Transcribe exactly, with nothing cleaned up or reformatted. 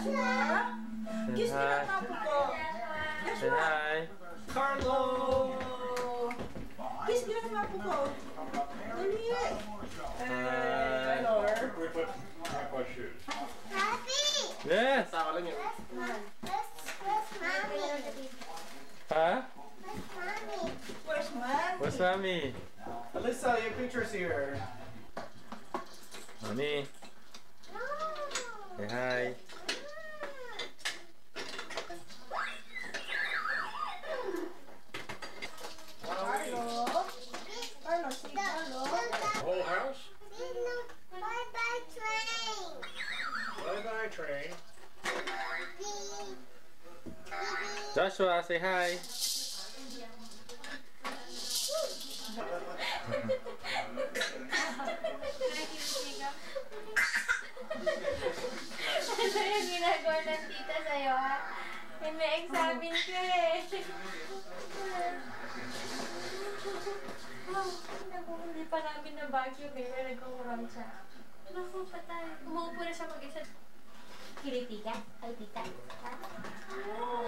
Kiss me lang na po. Say hi. Carlo! Kiss me lang na po ko. Dali. Hey, Lord. Happy! Yes! Where's, where's mommy? Ha? Where's mommy? Where's man? Where's mommy? Alyssa, your picture's here. Mommy. No! Say hi. Carlo. Carlo, si Carlo. Whole house? Bye-bye train! Bye bye train. Joshua, say hi. Ano yung ginagawa ng tita sa'yo, ha? Eh, may examine ka eh. Naku, hindi pa namin na-vacuum eh. Pero nagkukurang siya. Naku, patay. Umuupo na siya mag-isa. Kiliti ka? Ay, tita. Ha?